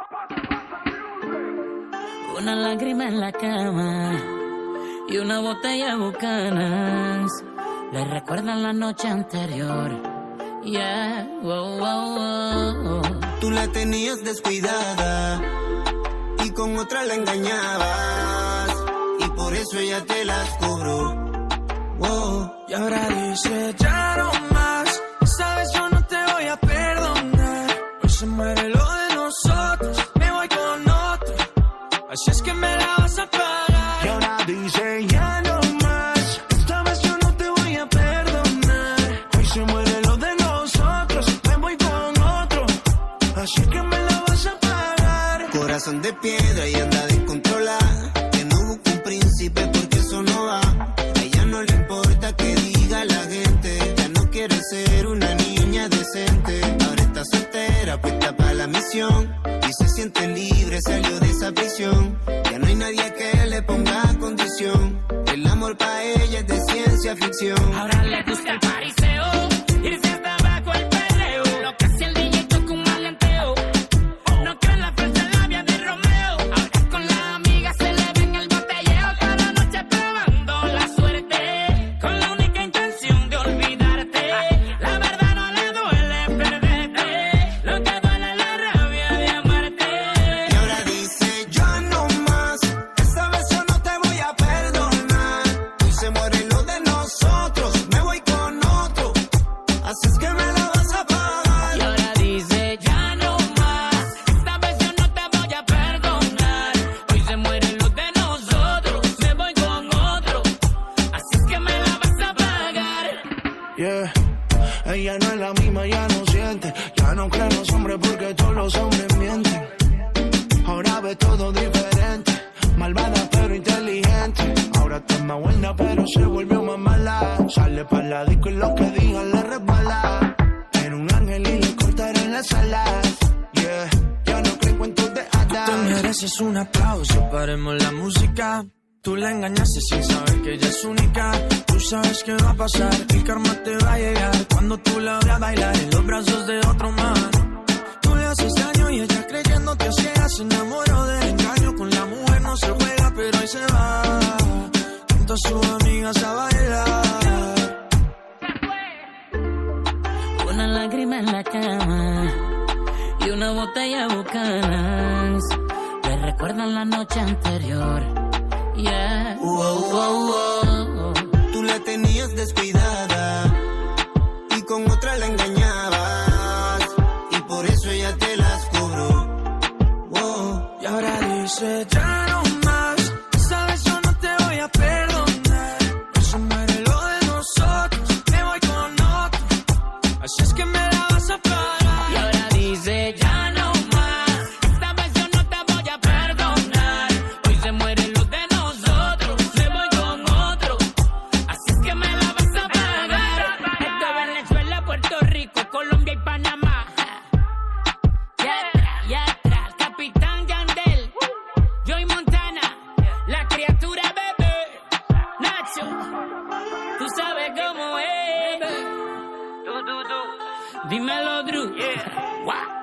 Una lágrima en la cama y una botella de Bucanas le recuerdan la noche anterior. Yeah, wow, wow, wow. Tú la tenías descuidada y con otra la engañabas y por eso ella te las cobró. Wow. Y ahora dice ya no más, sabes yo no te voy a perdonar. Hoy se muere lo de nosotros, me voy con otro, así es que me la vas a pagar. Y ahora dice ya no más, esta vez yo no te voy a perdonar. Hoy se muere lo de nosotros, me voy con otro, así es que me la vas a pagar. Corazón de piedra y anda descontrolada, que no busca un príncipe porque eso no va. A ella no le importa que diga la gente, ya no quiere ser una niña decente. Ahora está soltera, puesta para la misión y se siente libre, salió de esa prisión. Ya no hay nadie que le ponga condición, el amor para ella es de ciencia ficción. Ahora le gusta el pariseo, irse hasta abajo el perreo, lo que hacía el DJ toca un maleanteo. No creo en la falsa labia de Romeo, ahora con la amiga se le ven el botelleo. Toda la noche probando la suerte, con la única intención de olvidarte. La verdad no le duele perderte, lo que duele es la rabia de amarte. Y ahora dice ya no más, esta vez yo no te voy a perdonar. Hoy se muere lo de nosotros, me voy con otro, así es que me la vas a pagar. Y ahora dice ya no más, esta vez yo no te voy a perdonar. Hoy se mueren los de nosotros, me voy con otro, así es que me la vas a pagar. Yeah. Ella no es la misma, ya no siente, ya no cree en los hombres porque todos los hombres mienten. Ahora ve todo diferente, malvada pero inteligente. Ahora está más buena pero se volvió más mala. Sale pa' la disco y lo que digan le resbala. Era un ángel y le cortaron las alas. Yeah, ya no creo en cuentos de hadas. Tú mereces un aplauso, paremos la música. Tú la engañaste sin saber que ella es única. Tú sabes qué va a pasar, el karma te va a llegar cuando tú la veas bailar en los brazos de otro man. Tú le haces daño y ella creyéndote ciega se enamoró del engaño. Con la mujer no se juega pero ahí se va junto a sus amigas a bailar. Una lágrima en la cama y una botella de Bucanas le recuerdan la noche anterior. Yeah. Wow, wow, wow. Tú la tenías descuidada y con otra la engañabas y por eso ella te las cobró. Wow. Y ahora dice ya no más, sabes yo no te voy a perdonar. Hoy se muere lo de nosotros, me voy con otro, así es que me la vas a pagar. Y ahora dice ya no más, esta vez yo no te voy a perdonar. Hoy se mueren los de nosotros, me voy con otro, así es que me la vas a pagar. Esto es Venezuela, Puerto Rico, Colombia y Panamá. Ya atrás, Capitán Yandel, Joy Montana, la criatura bebé, Nacho, tú sabes cómo es. Dímelo, Drew. Yeah. Wow.